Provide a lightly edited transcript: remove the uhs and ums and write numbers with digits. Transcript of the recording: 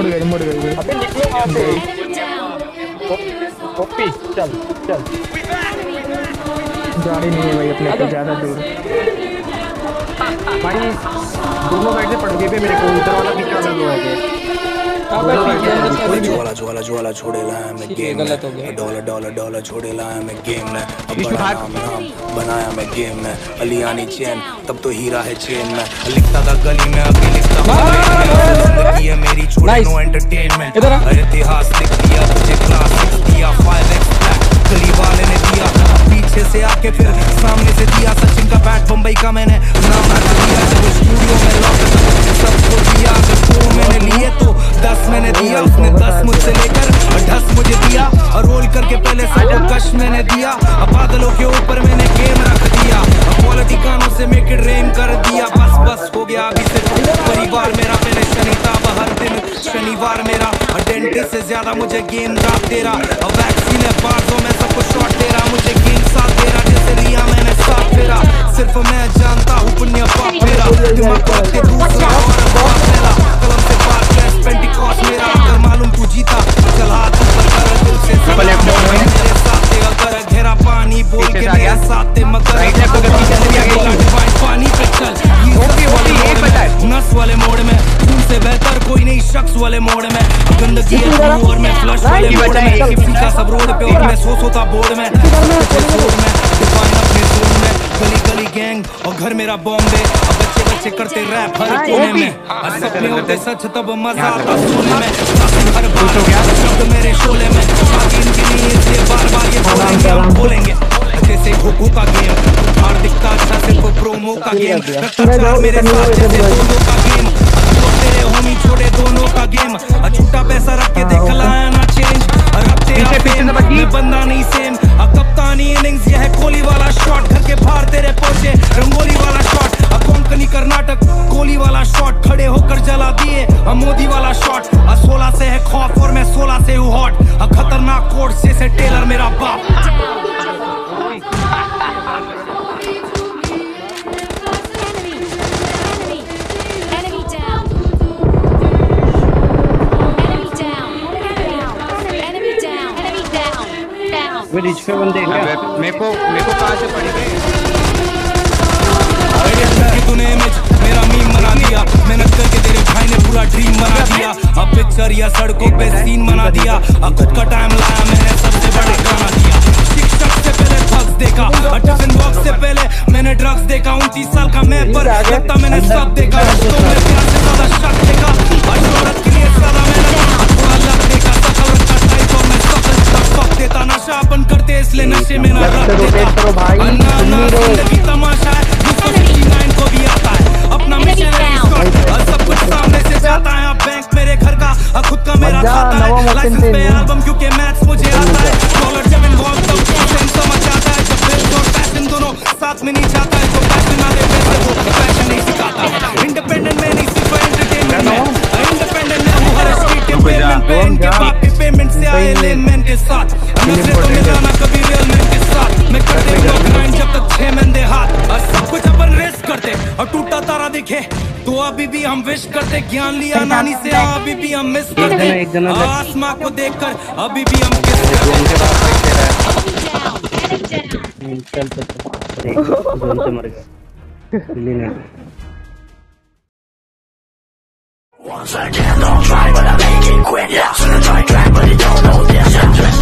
मुड़ गई। अबे निकलो वहां से। ओपी चल चल। गाड़ी नहीं है भाई अपने को ज्यादा दूर। भाई दोनों साइड से पड़ गए पे मेरे को, उधर वाला पीछे वाला लो है। ज्वाला ज्वाला ज्वाला छोड़ेला है मैं गेम में, डॉलर डॉलर डॉलर छोड़ेला है मैं गेम में, बड़ा नाम नाम बनाया मैं गेम में, अलियानी चैन तब तो हीरा है चेन में, लिखता था गली में अभी लिखता जिंदगी है मेरी छोड़े नो एंटरटेनमेंट, इतिहास लिख दिया तुझे क्लास दिया 5x गली वाले ने दिया, पीछे से आके फिर सामने से दिया, सचिन का बैट बम्बई का मैंने नाम रख दिया, जब स्टूडियो में लॉक सबको दिया, अगर मैंने लिए तो 10 मैंने दिया, उसने 10 मुझसे लेकर 10 मुझे दिया, और रोल करके पहले सबको कश मैंने दिया, अब बादलों के ऊपर मैंने गेम रख दिया, क्वालिटी गानों से मेक इट रेन कर दिया, बस बस हो गया अभी से परिवार मेरा, मैंने शनिताब हर दिन शनिवार मेरा, डेंटिस्ट से ज्यादा मुझे गेम ड्राप दे रहा, वैक्सीन है बाजों में सबको शॉट दे रहा, मुझे गेम साथ दे रहा, जैसे लिया मैंने साथ फेरा, सिर्फ मैं जानता हूँ पुण्य पाप मेरा, दिमाग के दूसरा और बाप मेरा, कलम से पार कैश पेंटिकॉस्ट मेरा, अगर मालूम तू जीता चल हाथ ऊपर कर दिल से मेरे साथ दे, अगर घेरा पानी बोल के मेरे साथ दे, मगर पानी पे चल नस वाले मोड़ में, खून से बेहतर कोई नहीं शख्स वाले मोड़ में, गंदगी है और मैं फ्लश वाले मोड़ में, किसी का सब रोड पे और मैं सोता बोर्ड में, डिफाइन अपने जोन में, गली गली गैंग और घर मेरा बॉम्बे, अब बच्चे बच्चे करते रैप हर कोने में, सपने होते सच तब मजा आता सोने में, हर बार शब्द मेरे शोले में, इनके लिए इसलिए बार बार ये बोलेंगे हम बोलेंगे, जैसे खो का गेम बाहर दिखता अच्छा सिर्फ प्रोमो का गेम, मेरे साथ जैसे दोनों का गेम, तेरे होमी छोड़े दोनों का गेम, छूटा पैसा रख के देख लाया ना चेंज, मैं बंदा नहीं सेम, कप्तानी इनिंग्स यह है कोहली वाला शॉट, घर के बाहर तेरे पहुंचे रंगोली वाला शॉट, कोंकणी कर्नाटक कोहली वाला शॉट, खड़े होकर जला दिए मोदी वाला शॉट, 16 से है खौफ और मैं 16 से हूँ हॉट, खतरनाक कोर्स जैसे टेलर मेरा बाप। रिच पे बंदे मेरे को कहाँ से पड़ी गई? तूने इमेज मेरा मीम बना दिया, मेहनत करके तेरे भाई ने पूरा ड्रीम बना दिया, अब पिक्चर या सड़कों पे सीन बना दिया, अब खुद का टाइम लाया मैंने सबसे बड़े गाना दिया, शिक्षक से पहले ड्रग्स देखा, टिफिन बॉक्स से पहले मैंने ड्रग्स देखा, 29 साल का मैं पर लगता मैंने सब देखा, रिश्तों में प्यार से ज्यादा शक देखा, और शोहरत के लिए ज्यादा मेहनत थोड़ा लग देखा, सकल रखा टाइप और मैं सब देता, नशा अपन करते इसलिए नशे में ना रख देता, अन्ना जिंदगी तमाशा है, 269 को भी आता है, अपना मिशन है, सब कुछ सामने से जाता है, अब बैंक मेरे घर का, खुद का मेरा खाता है, लाइसेंस पे एल्बम क्योंकि मैथ्स मुझे आता है, डॉलर जब इन्वॉल्व तब सेंस समझ आता है, जब बिल्स और पैशन दोनों साथ में नहीं जाता है, तो पैशन आने पैसे वो पैशन नहीं सिखाता, इंडिपेंडेंट में नहीं सिर्फ एंटरटेनमेंट में, इंडिपेंडेंट में हूँ हर स्ट्रीट के पेमेंट पे, इनके बाप के पेमेंट से आए लेन मैन के साथ, नजरे तो मिलाना कभी रियल मैन के साथ, मैं करते ग्राइंड जब तक 6 मैन दे हाथ, सब कुछ अपन रेस करते और टूटा तारा दिखे तो अभी भी हम विश करते, ज्ञान लिया नानी से अभी भी हम मिस करते, आसमां को देखकर अभी भी हम किस Once again, don't try, but I make it quick. Yeah, so try, but you don't know this.